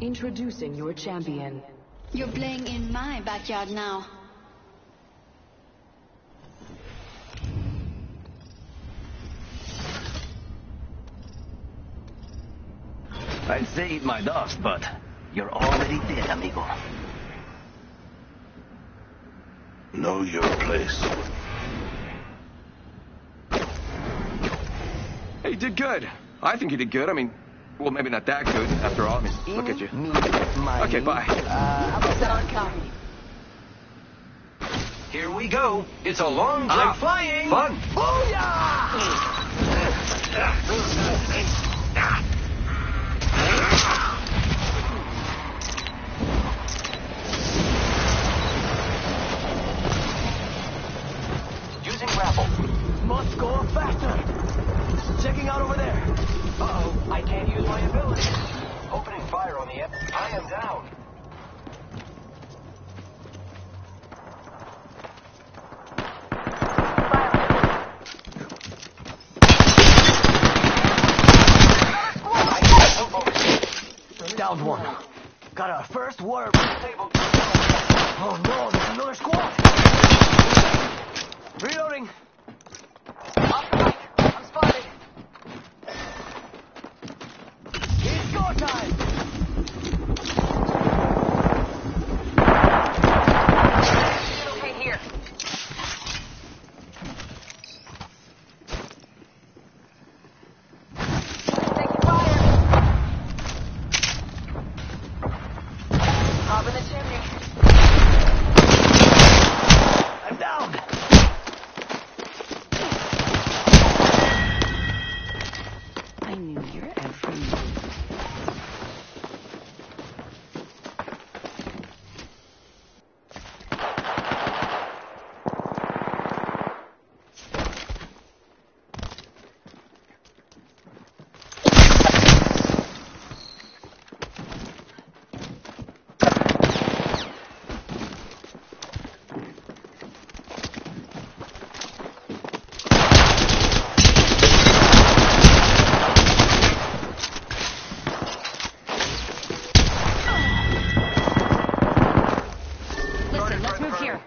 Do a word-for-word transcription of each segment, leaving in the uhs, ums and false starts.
Introducing your champion. You're playing in my backyard now. I'd say eat my dust, but you're already dead, amigo. Know your place. Hey, you did good. I think you did good. I mean, well, maybe not that good, after all. I mean, look at you. Me, my Okay, bye. Uh, how about that on copy? Here we go. It's a long time I'm flying. Fun. Using grapple. Must go faster. Checking out over there. Uh-oh, I can't use my ability. Opening fire on the end. I am down. Downed one. Got our first water table. Oh no, there's another squad. Reloading. Off the right. I'm spotted. It's go time. Okay here. Taking fire. Hop in the chimney. I'm down. I knew your every move. Listen, let's move here.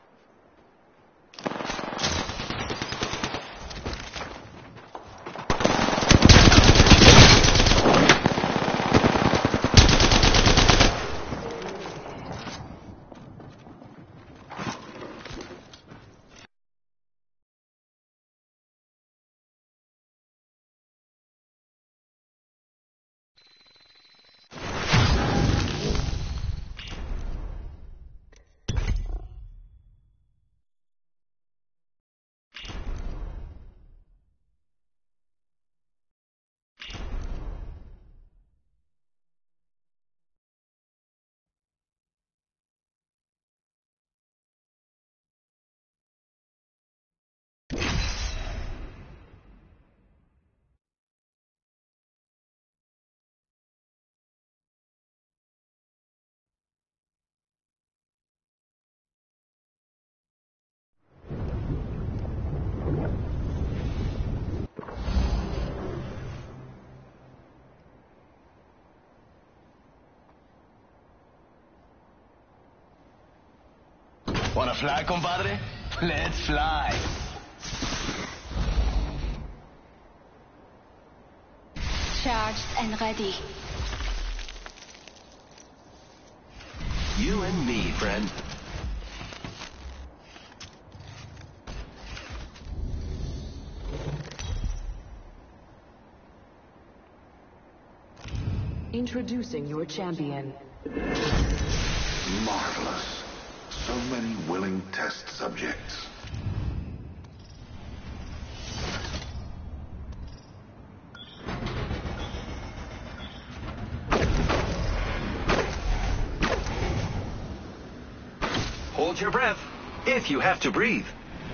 Wanna fly, compadre? Let's fly. Charged and ready. You and me, friend. Introducing your champion. Marvelous. So many willing test subjects. Hold your breath, if you have to breathe.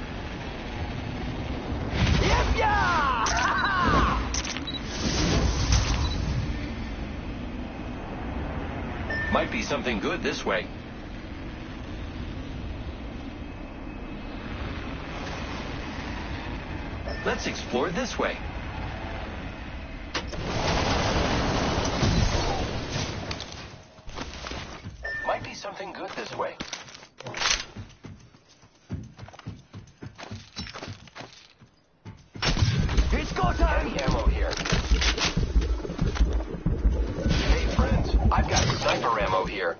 Yep, yeah! Might be something good this way. Let's explore this way. it this way. It's go time! Heavy ammo here. Hey, friends, I've got sniper ammo here.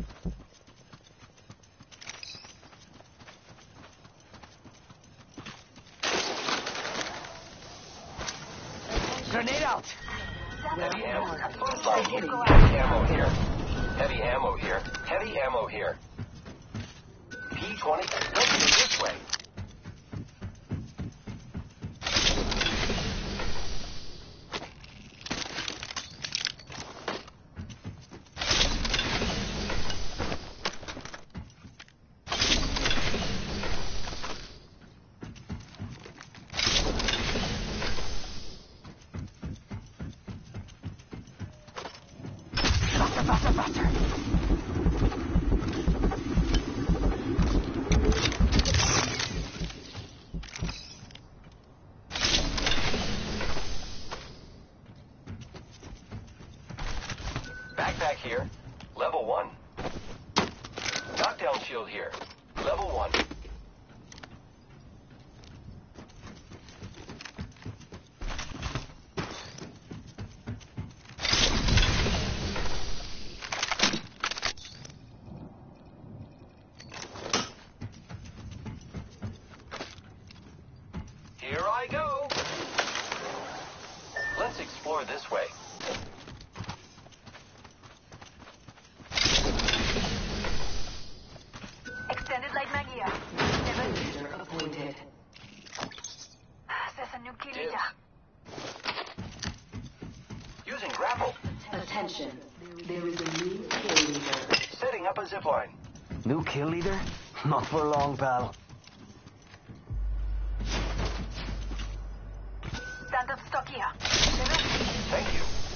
Grenade out! Heavy ammo. Heavy ammo here. Heavy ammo here. Heavy ammo here. P twenty. Let's go this way. Faster, faster! Backpack here. Level one. Knockdown shield here. Level one. Here I go. Let's explore this way. Extended light mag here. Leader appointed. There's a new kill leader. Using grapple. Attention. There is a new kill leader. Setting up a zipline. New kill leader? Not for long, pal. Standard stock here. Thank you.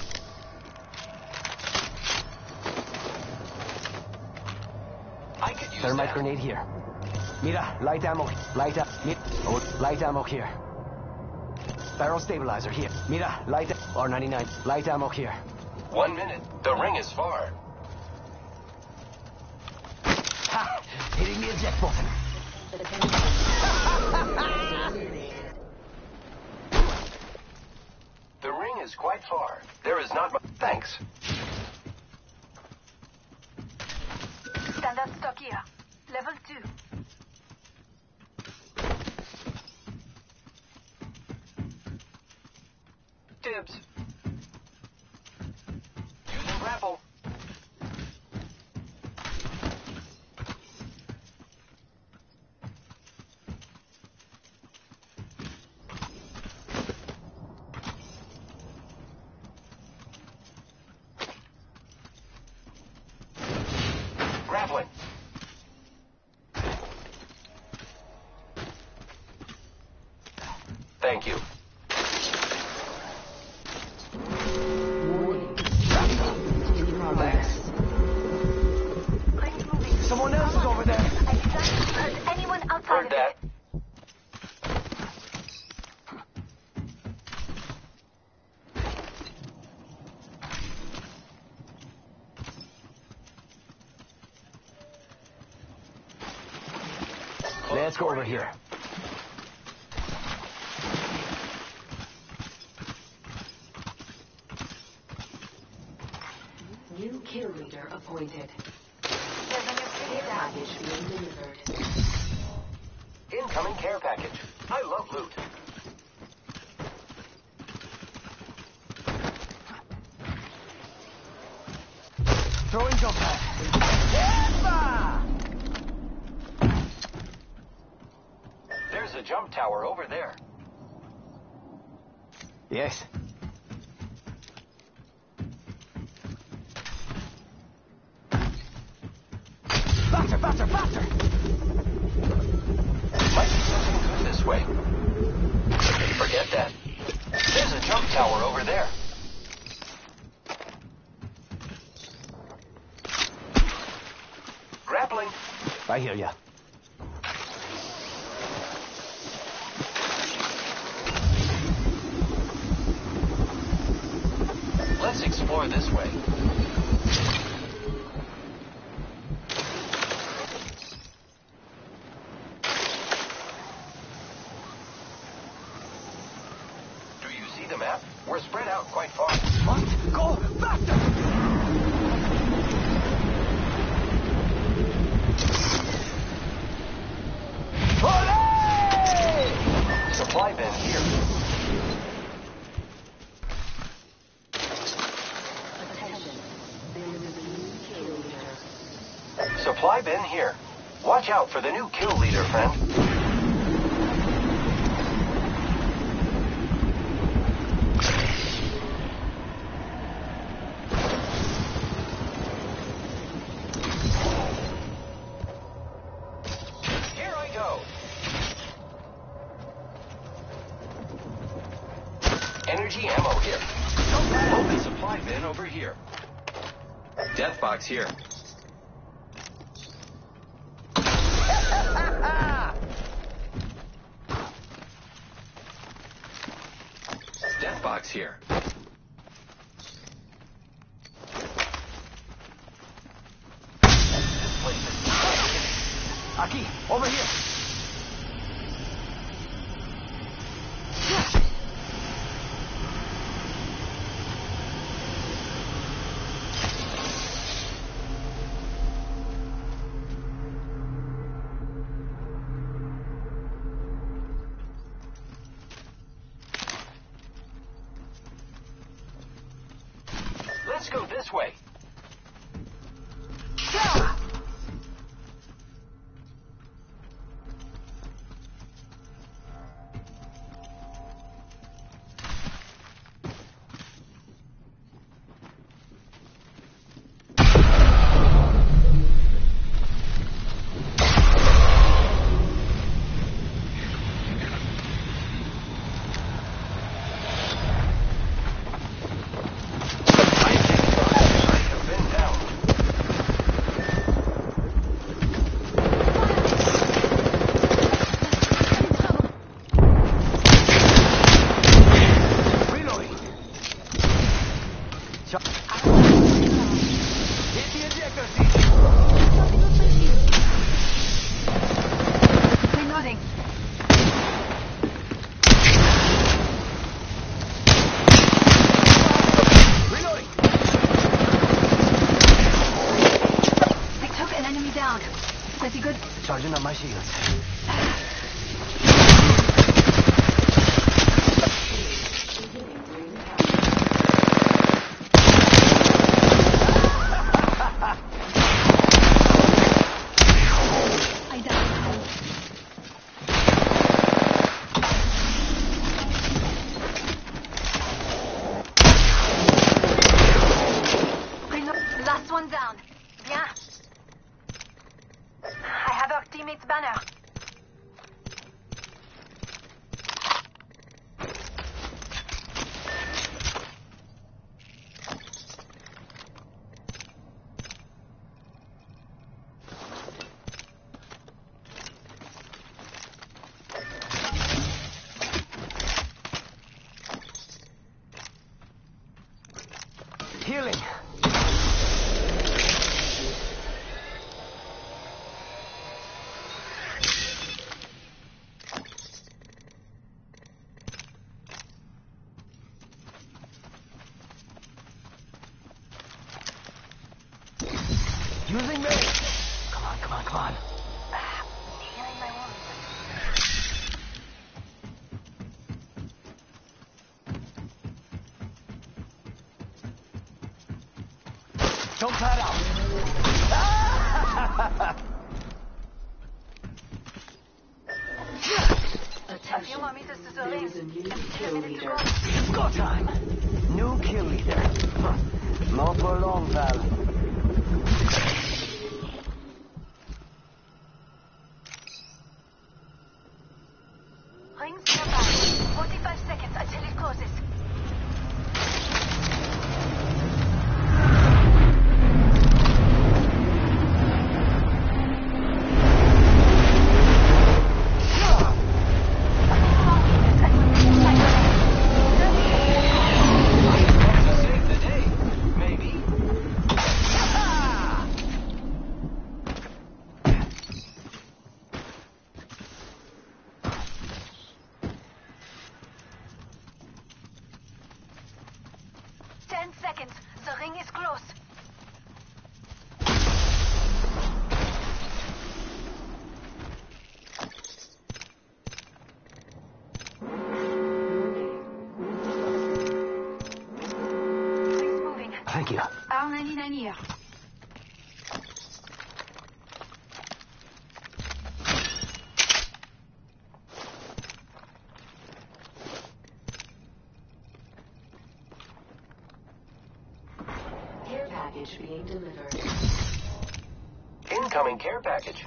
I could use Thermite that. grenade here. Mira, light ammo. Light ammo. Oh, light ammo here. Barrel stabilizer here. Mira, light R ninety-nine. Light ammo here. One minute. The ring is far. Ha! Hitting the eject button. The ring is quite far. There is not much. Thanks. Standard stock here. Level two. Dibs. Using grapple. Grappling. Thank you. In progress. Rings moving. Someone else is over there. I can't hurt anyone outside Heard of that. it. Let's go over here. New kill leader appointed. There's a new kill Care leader. package being delivered. Incoming care package. I love loot. Throwing jump pad. There's a jump tower over there. Yes. Faster, faster, faster! Might be something good this way. Forget that. There's a jump tower over there. Grappling. I hear ya. Let's explore this way. Supply bin here. Watch out for the new kill leader, friend. Energy ammo here. Open supply bin over here. Death box here. Death box here. This place is Aquí, over here. Let's go this way. Reloading. Reloading. We took an enemy down. Pretty good. Charging up my shields. I died. Reload. Last one down. Bien. I have our teammate's banner. Healing. Using me. Come on, come on, come on. Healing my wounds. Don't pad out. A few more meters to the There ring. is a new And still kill a minute to leader. go. Go time. New kill leader. Huh. Not for long, pal. Rings nearby. forty-five seconds until it closes. To save the day, maybe. Ten seconds. The ring is close. Ring's moving. Thank you. R ninety-nine here. package being delivered. Incoming care package.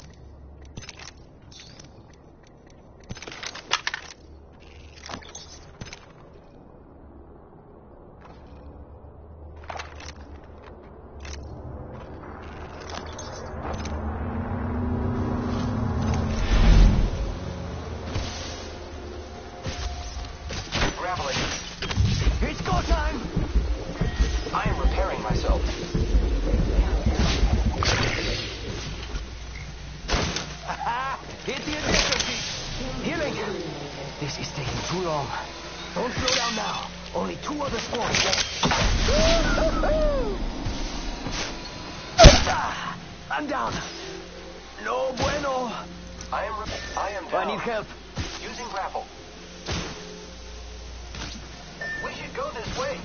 Grappling. It's go time! I am repairing myself. Hit the ejector seat! Healing! This is taking too long. Don't slow down now. Only two other spawns left. Ah, I'm down. No bueno. I am re- I am I down. need help. Using grapple. We should go this way.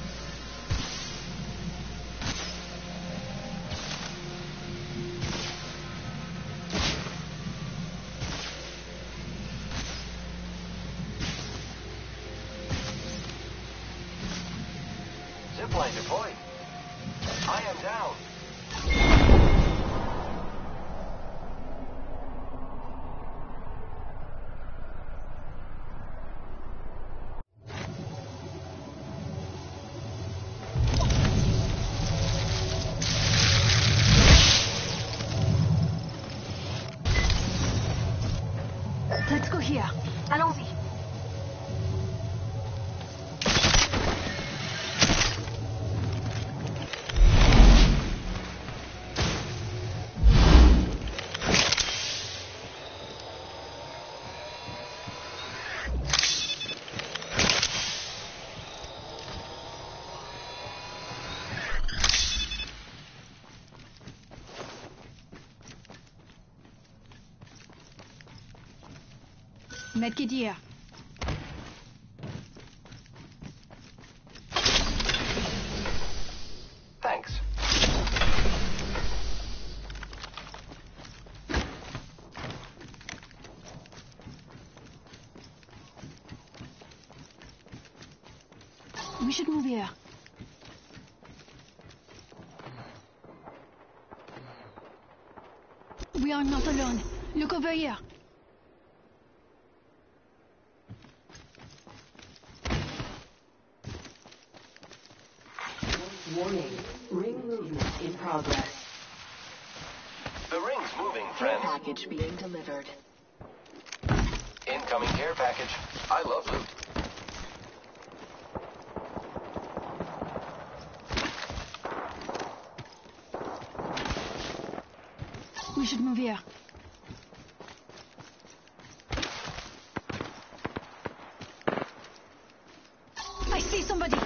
Zipline deployed. I am down. Let's go here. Allons-y. Medkit here. Thanks. We should move here. We are not alone. Look over here. Warning. Ring movement in progress. The ring's moving, Care friends. package being delivered. Incoming care package. I love loot. We should move here. I see somebody.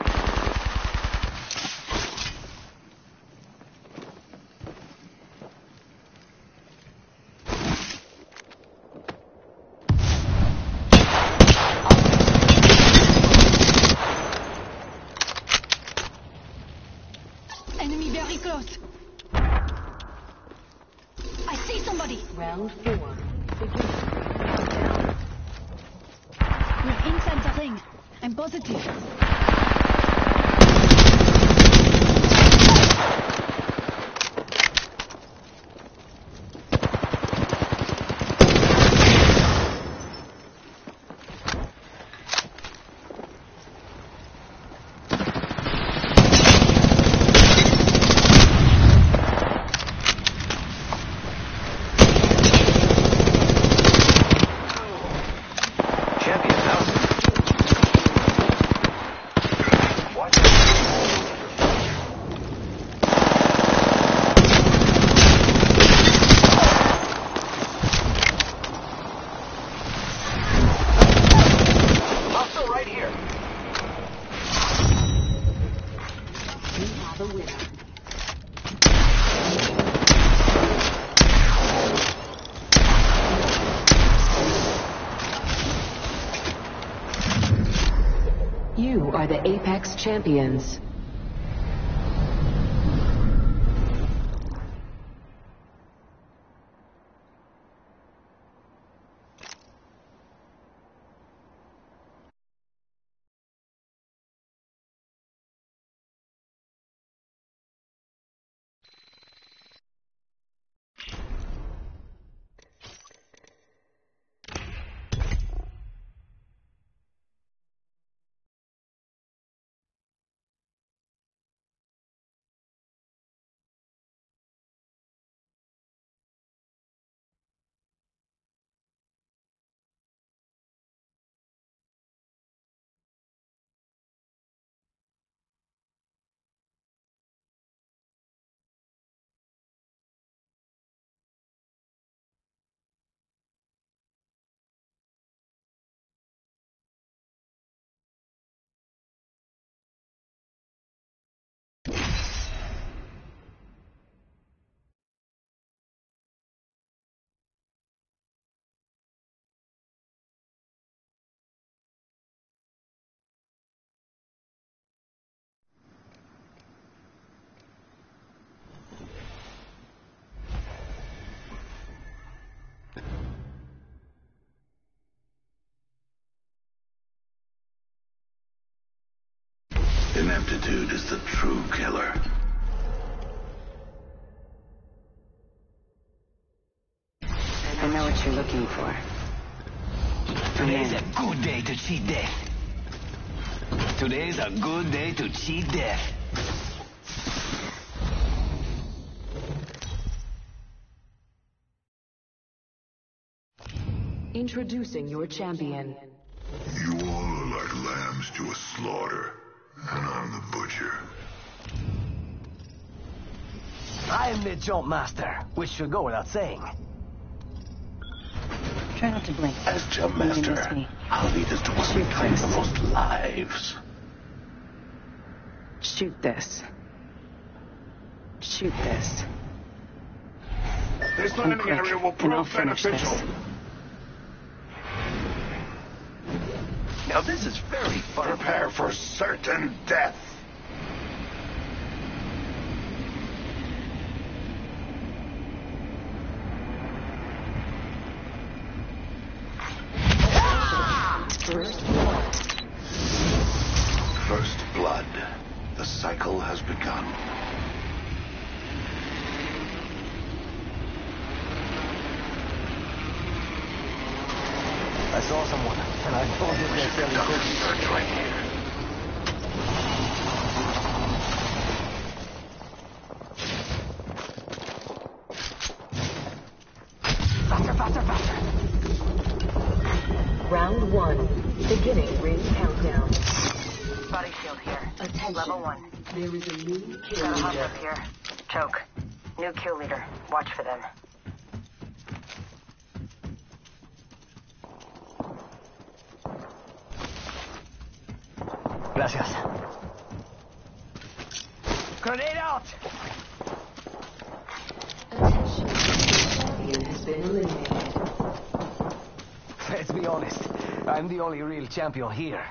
Enemy very close. I see somebody. Round four. Begin countdown. We're inside the ring. I'm positive. Champion house. Watch it. Hostile right here. We have a winner. You are the Apex Champions. Ineptitude is the true killer. I know what you're looking for. Today's a good day to cheat death. Today's a good day to cheat death. Introducing your champion. You all are like lambs to a slaughter, and I'm the butcher. I am the jump master, which should go without saying. Try not to blink. As jump You master, miss me. I'll be the one Shoot who claims the first. most lives. Shoot this. Shoot this. This And quick, and I'll finish this. Now this is very fun. Prepare for certain death. First blood. First blood. The cycle has begun. I saw someone, and I told you they're fairly quick. Search right here. Faster, faster, faster. Round one. Beginning ring countdown. Body shield here. Attention. Level one. There is a new kill Got a leader. hostile here. Choke. New kill leader. Watch for them. Gracias. Grenade out! Attention. The champion has been eliminated. Let's be honest, I'm the only real champion here.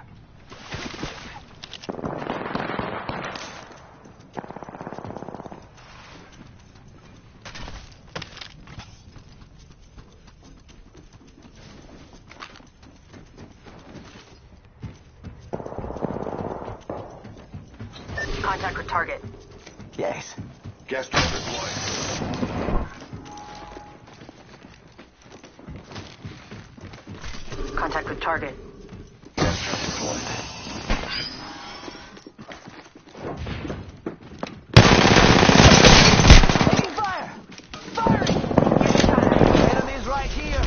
Contact with target. Yes. Gas trap deployed. Contact with target. Gas trap deployed. Taking fire! Firing! Enemies right here!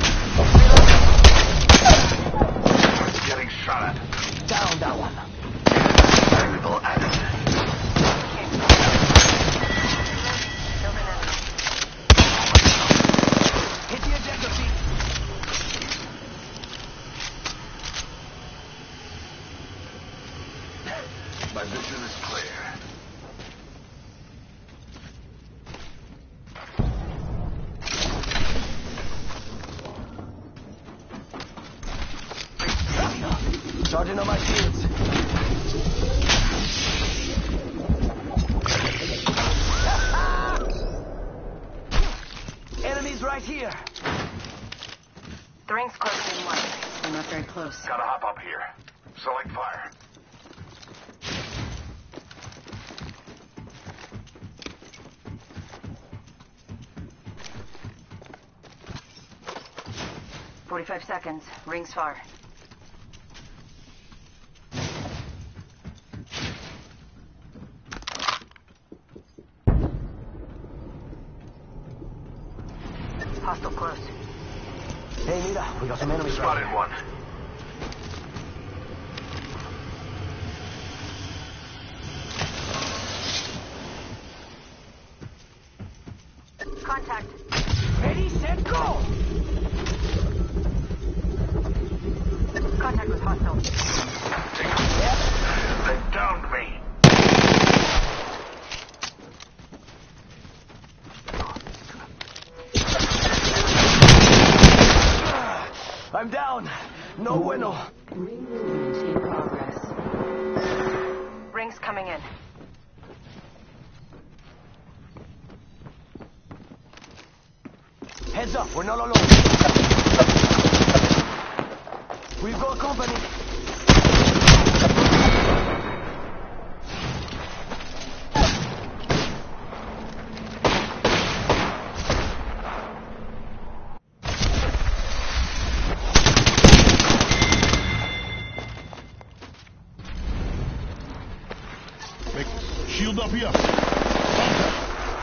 Getting shot at. Down that one. Variable added. Hit the ejector seat. My vision is clear. Charging on my shields. Enemies right here. The ring's closing in one. We're not very close. Gotta hop up here. Select fire. Forty-five seconds. Rings far. Hostile close. Hey, Mira, we got some enemies right Spotted here. one. Contact. Ready, set, go! Contact with hostile. They downed me. I'm down. No bueno. Ring movement in progress. Rings coming in. Heads up, we're not alone. We've got company. Copy up. Contact.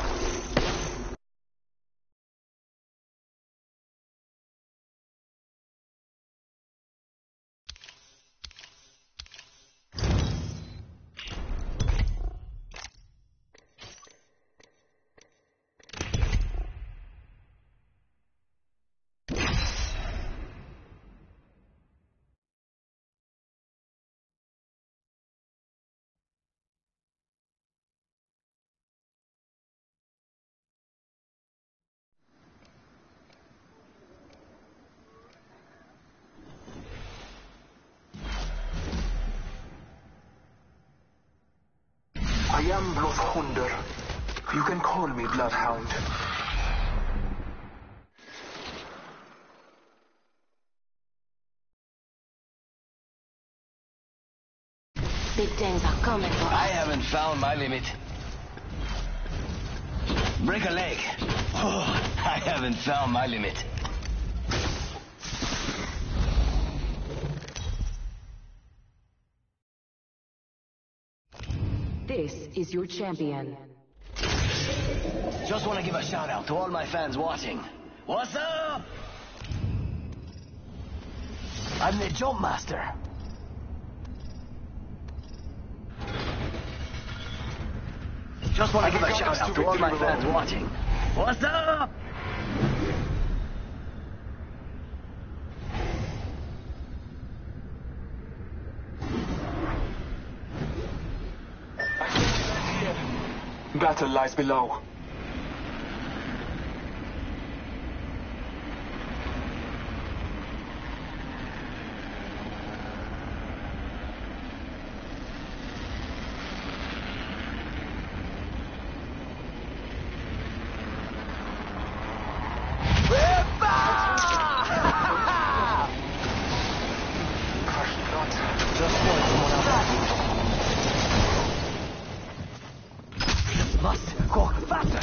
I am Bloodhunder. You can call me Bloodhound. Big things are coming for I us. haven't found my limit. Break a leg. Oh, I haven't found my limit. This is your champion. Just want to give a shout out to all my fans watching. What's up? I'm the Jump Master. Just want to give a shout out to all my fans watching. What's up? Battle lies below. Must go faster.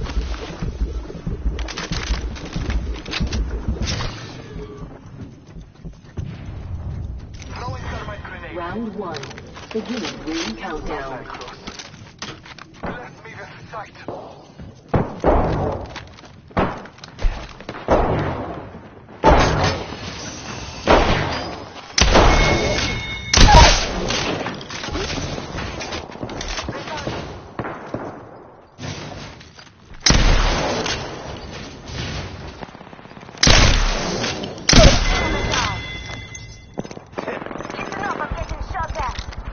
Throwing thermite grenade. Round one. Beginning ring countdown. Bless me with sight. Listen up, I'm getting shot at.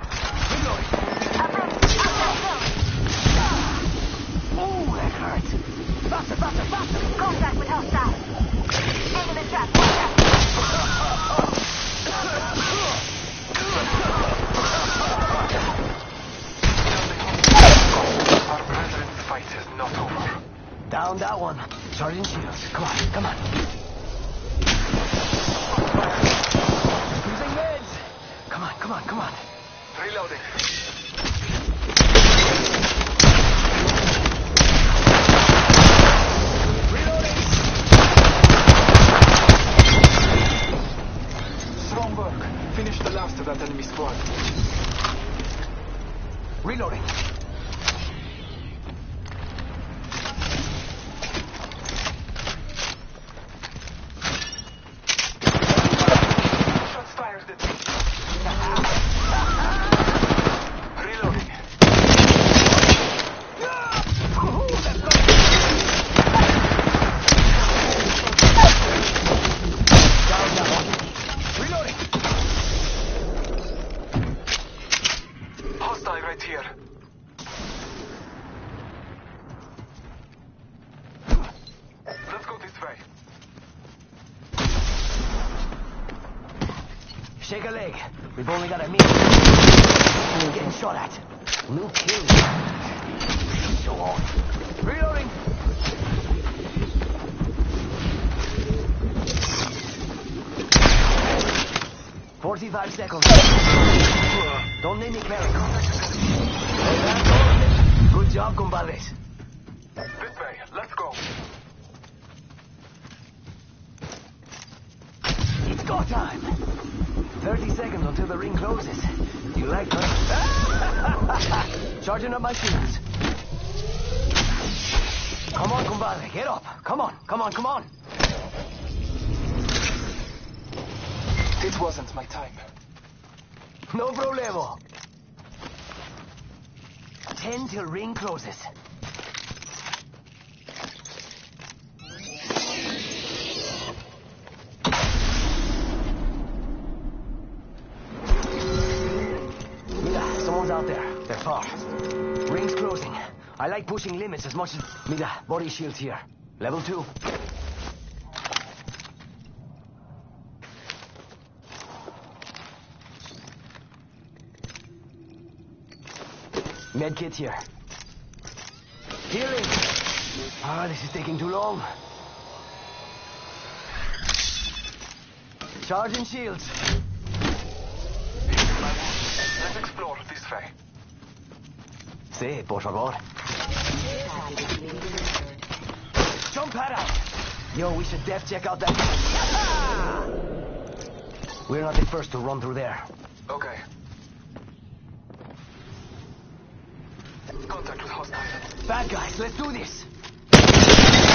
Oh, that hurts. Faster, faster, faster. Contact with hostile. Into the trap. Contact. Our president's fight is not over. Down that one. Sergeant Shields. Come on, come on. Using meds. Come on, come on, come on. Reloading. Reloading. Strong work. Finish the last of that enemy squad. Reloading. Shots fired at me. Reloading. Down that one. Reloading. Hostile right here. Let's go this way. Shake a leg. We've only got a minute. We're getting shot at. No kill. Show off. Reloading. Forty-five seconds. Don't need me carry. Hey, that's all. Good job, compadres. This way. Let's go. It's go time. Thirty seconds until the ring closes. You like that? Charging up my shields. Come on, compadre, get up. Come on, come on, come on. It wasn't my time. No problemo. Ten till ring closes. Mira, someone's out there. They're far. Ring's closing. I like pushing limits as much as... Mira, body shields here. Level two. Medkit here. Healing! Ah, this is taking too long. Charging shields. Let's explore this way. Sí, por favor. Jump pad out! Yo, we should def check out that... We're not the first to run through there. Okay. Contact with hostile. Bad guys, let's do this!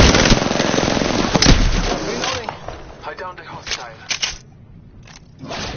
Reloading! I downed a hostile.